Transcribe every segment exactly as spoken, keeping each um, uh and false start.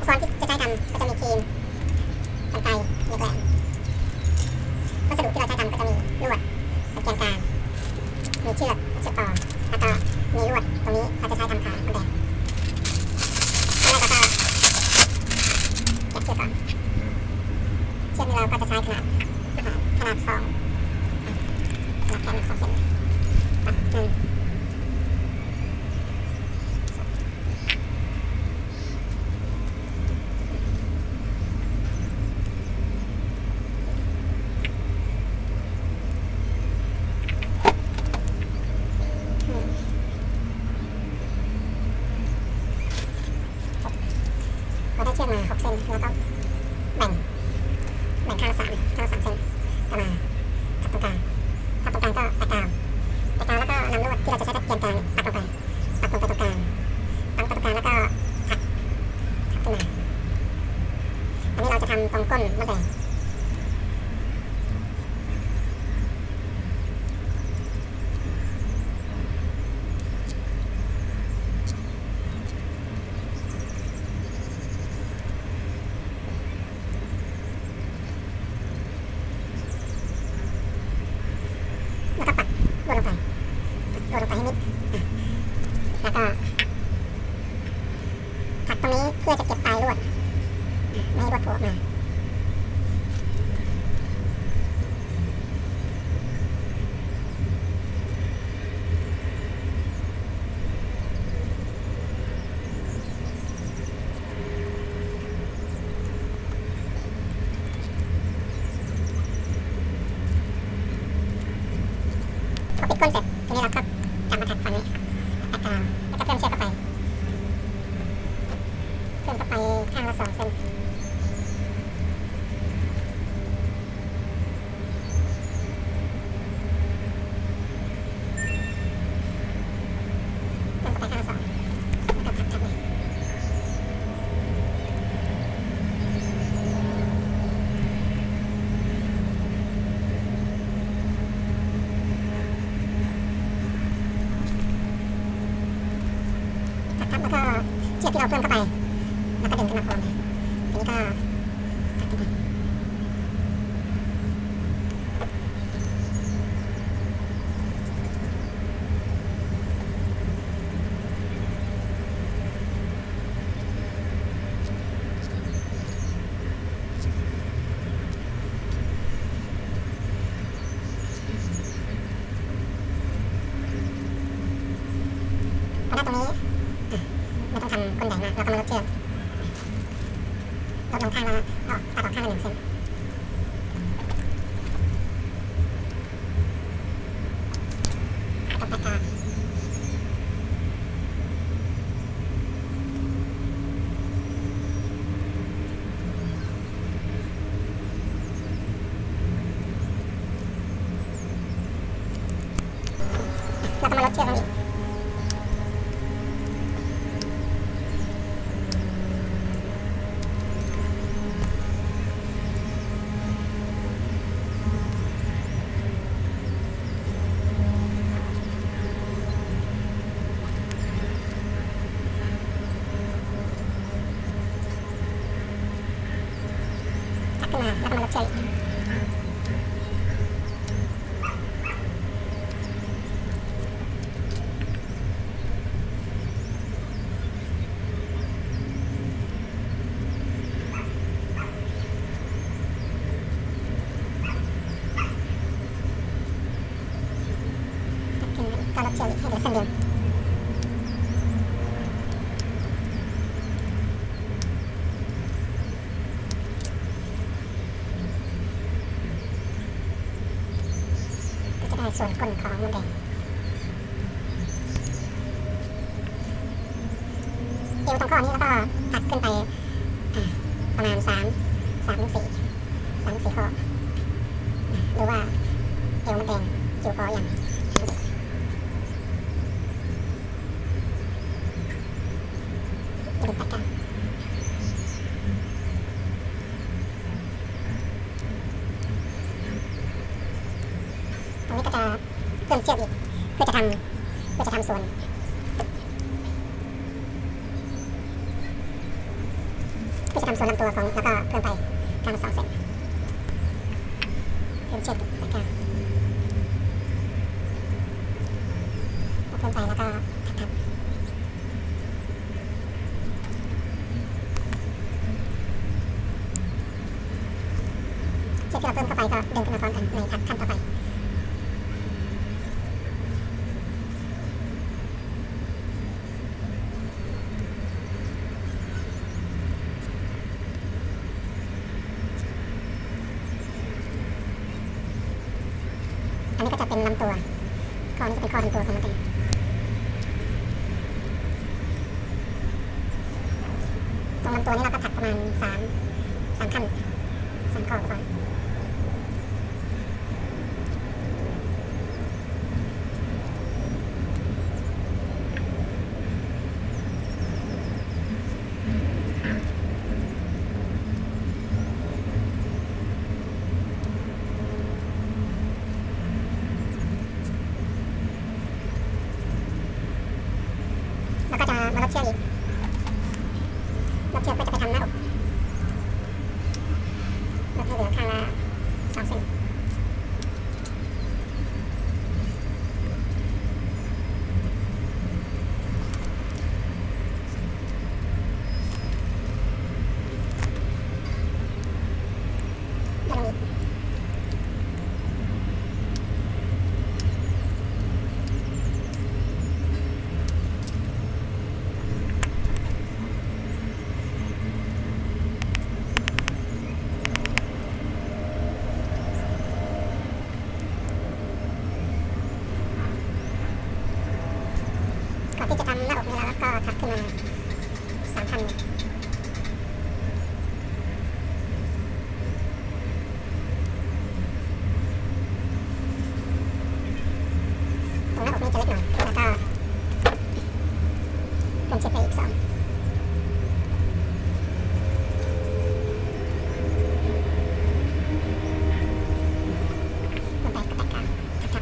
ค้อนที่จะใช้ทำก็จะมีครีมกรรไกรเหล็กแหลมวัสดุที่เราใช้ทำก็จะมีลวดตะเกียงกลางมีเชือกเชือกต่อแล้วก็มีลวดตรงนี้เขาจะใช้ทำขามันแดงแล้วเราก็เก็บเชือกก่อนเชือกนี้เราก็จะใช้ขนาดขนาดสองขนาดแขนสองเซนตัดหนึ่งเราได้เชือกมาหกเส้นแล้วก็แบ่งแบ่งข้างละสามข้างละสามเส้นก็มาทับตรงกลางทับตรงกลางก็แตะกาวแตะกาวแล้วก็นำลวดที่เราจะใช้ตะเกียงกลางปักลงไปปักลงไปตรงกลางปักลงไปตรงกลางแล้วก็ถักถักขึ้นมาอันนี้เราจะทำตรงก้นมะแดงแล้วก็ปักลวดลงไปลวดลงไปให้มิดแล้วก็ถักตรงนี้เพื่อจะเก็บปลายลวดไม่ให้ลวดโผล่ออกมาพอปิดก้นเสร็จทีนี้เราก็กำมาถักฝั่งนี้ตัดกาวแล้วก็เพิ่มเชือกเข้าไปเพิ่มเข้าไปข้างละสองเซนเพิ่มเข้าไปข้างละสองแล้วก็ถักถักเลยแล้วก็เชือกที่เราเพิ่มเข้าไปแล้วก็ดึงขึ้นมาพร้อมเลยทีนี้ก็ตัดขึ้นไปพอได้ตรงนี้ไม่ต้องทำก้นแดงนะเราก็มาลดเชือกลดลงข้างละออกตัดออกข้างละหนึ่งเซนตัดตะกาเราก็มาลดเชือกลงอีกขึ้นมาแล้วก็มาลดเชือกอีกก็ลดเชือกอีกให้เหลือเส้นเดียวก็จะได้ส่วนก้นของมันแดงเอวตรงข้อนี้แล้วก็ถักขึ้นไปประมาณสามสามถึงสี่สามถึงสี่ข้อหรือว่าเอวมันแดงจิ๋วพออย่างดึงตัดกันตรงนี้ก็จะเพิ่มเชือกอีกเพื่อจะทำเพื่อจะทำส่วนทำส่วนลำตัวของแล้วก็เพิ่มไปข้างละสองเซนเพิ่มเชือกแบกกราวเพิ่มไปแล้วก็ทับทับเชือกที่เราเพิ่มเข้าไปก็ดึงขึ้นมาพร้อมกันในขั้นต่อไปอันนี้ก็จะเป็นลำตัวคอนี้จะเป็นคอลำตัวของมันเองตรงลำตัวนี้เราก็ถักประมาณสามสามขั้นสามข้อก่อนแล้วก็จะมาลดเชือกอีกลดเชือกเพื่อจะไปทำหน้าอกลดให้เหลือข้างละสองเซนแล้วลงอีกก่อนที่จะทำหน้าอกนี้แล้วก็ถักขึ้นมาสามขั้นตรงหน้าอกนี้จะเล็กหน่อยแล้วก็เพิ่มเชือกไปอีกสองลงไปกับแบกกราวทับทับ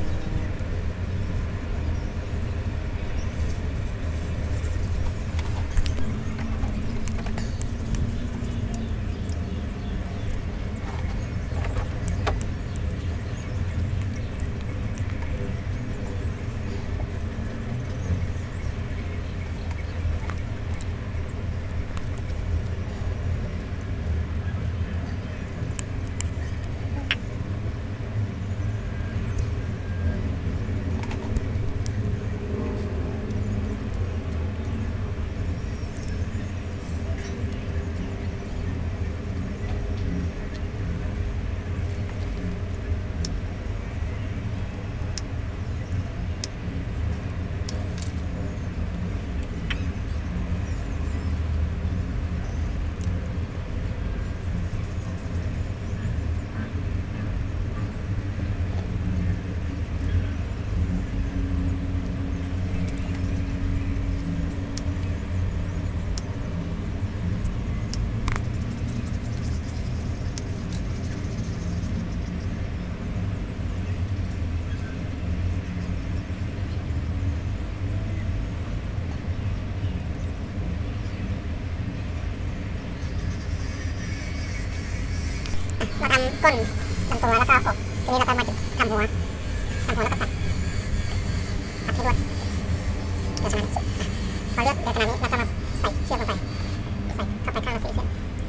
เราทำก้นลำตัวแล้วก็อกทีนี้เราก็มาทำหัวทำหัวแล้วก็ตัดตัดให้รวดเดี๋ยวขนาดนี้พอเลือกเดี๋ยวขนาดนี้เราก็มาใส่เชือกลงไปใส่เข้าไปข้างละสี่เส้น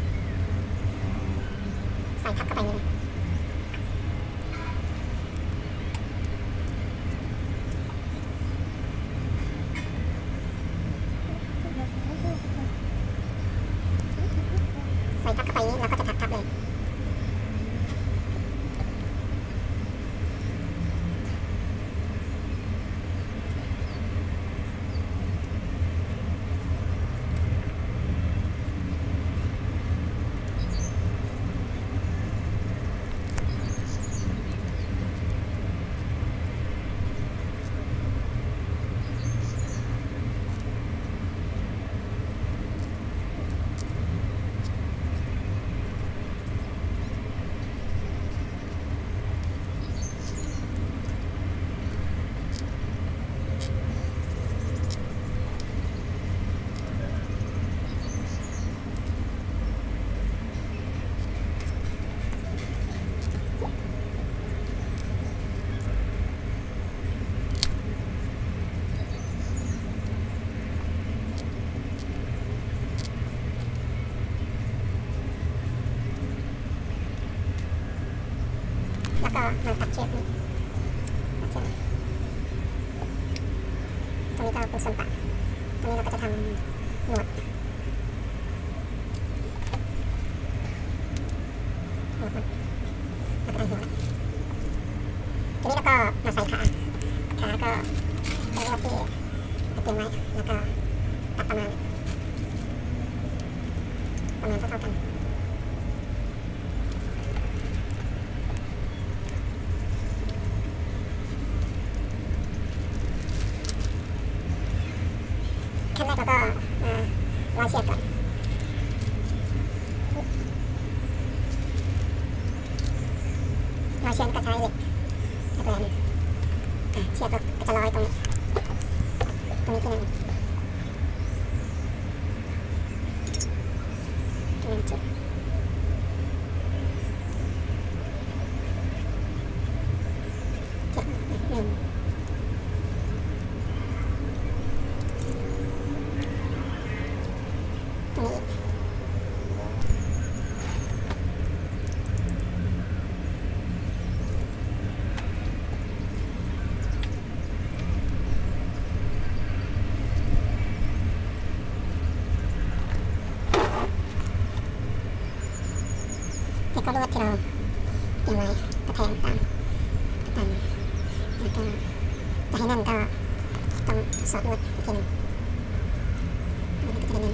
ใส่ทับเข้าไปนี่ใส่ทับเข้าไปนี้เราก็จะถักทับเลยก็มาตัดเชือกนี่ตัดเชือกตรงนี้ก็เป็นส่วนปากตรงนี้เราก็จะทำหนวดหนวดมันแล้วก็ได้หัวทีนี้เราก็มาใส่ขาขาก็ใช้ลวดที่เตรียมไว้แล้วก็ตัดประมาณประมาณเท่าๆกันขั้นแรกเราก็มาร้อยเชือกก่อนร้อยเชือกก็ใช้เหล็กตะแกรงเชือกก็จะร้อยตรงนี้ตรงนี้ที่หนึ่งที่หนึ่งจุดเจ็ดหนึ่งตรงนี้แล้วก็ลวดที่เราเตรียมไว้กระแทงตามตามแล้วก็จะให้แน่นก็ต้องสอดลวดอีกทีหนึ่งแล้วก็จะได้แน่น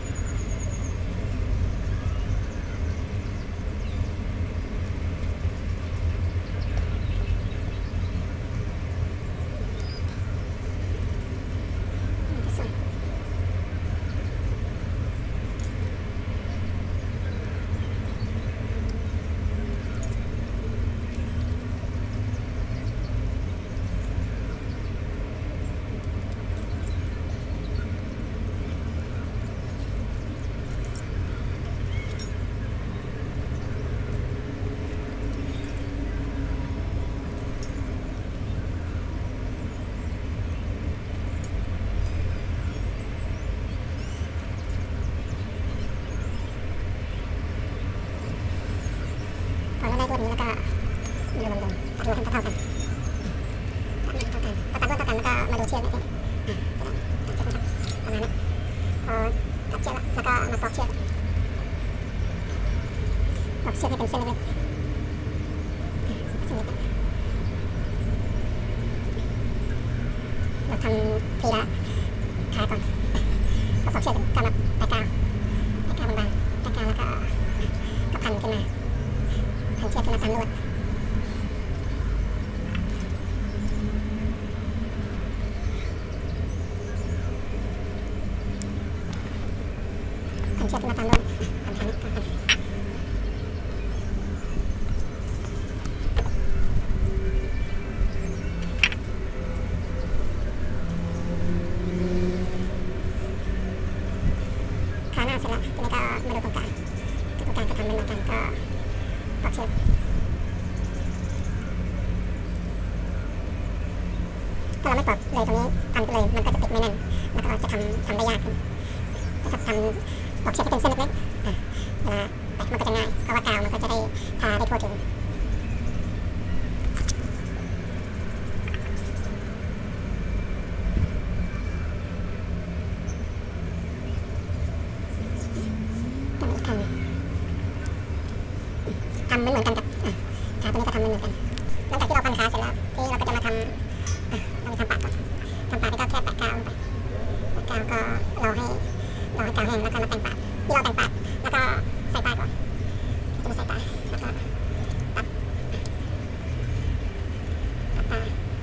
พอเราได้ลวดนี้แล้วก็โยนลงตัดลวดให้เท่ากันตัดลวดเท่ากันพอตัดลวดเท่ากันแล้วก็มาดูเชือกนิดนึงตัดเชือกนะครับประมาณนี้พอตัดเชือกแล้วก็มาตอกเชือกตอกเชือกให้เป็นเส้นเล็กๆเส้นเล็กเราทำทีละขาก่อนพอตอกเชือกก็มาปลายกาวปลายกาวบางๆปลายกาวแล้วก็ก็พันขึ้นมาพันเชือกขึ้นมาตามลวดพันเชือกขึ้นมาตามลวดพันพันพันพันขาหน้าเสร็จแล้วทีนี้ก็มาดูตรงกลางตรงกลางก็ทำเป็นเหมือนกันก็ตอกเชือกถ้าเราไม่ตอกเลยตรงนี้ทำไปเลยมันก็จะติดไม่แน่นแล้วก็จะทำทำได้ยากขึ้นจะทำตอกเชือกให้เป็นเส้นเล็กๆอ่ะเวลาแปะมันก็จะง่ายเพราะว่ากาวมันก็จะได้ทาได้ทั่วถึงต้องอีกครั้งทำเหมือนเหมือนกันกับขาตัวนี้ก็ทำเหมือนเหมือนกันหลังจากที่เราพันขาเสร็จแล้วที่เราก็จะมาทำเราจะทำปากก่อนทำปากนี่ก็แค่แปะกาวลงไปแปะกาวก็รอให้รอให้กาวแห้งแล้วก็มาแต่งปากที่เราแต่งปากแล้วก็ใส่ปากก่อนจะมาใส่ปากแล้วก็ตัดตัดตา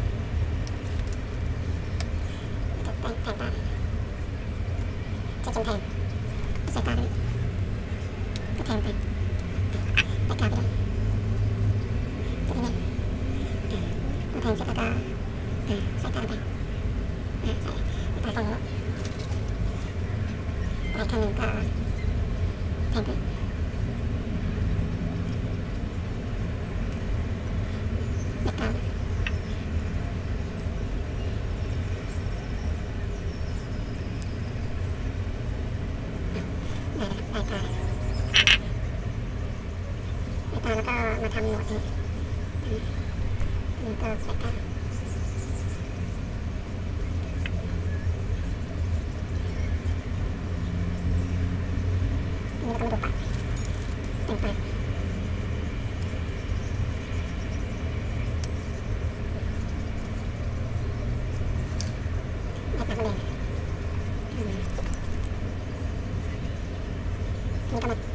แต่งแต่งตาจะจนแทงใส่ตาเลยก็แทงไปแปะกาวไปเลยจะได้แน่นพอแทงเสร็จแล้วก็ใส่ตาลงไปใส่ตาตรงนี้ไปข้างหนึ่งก็แทงไปแปะกาวได้แล้วปลายตาปลายตาแล้วก็มาทำหนวดนี้นี่ก็ใส่ก้าวนี่เราก็มาดูปากแต่งปากได้ปากมาเลยนี่ก็มา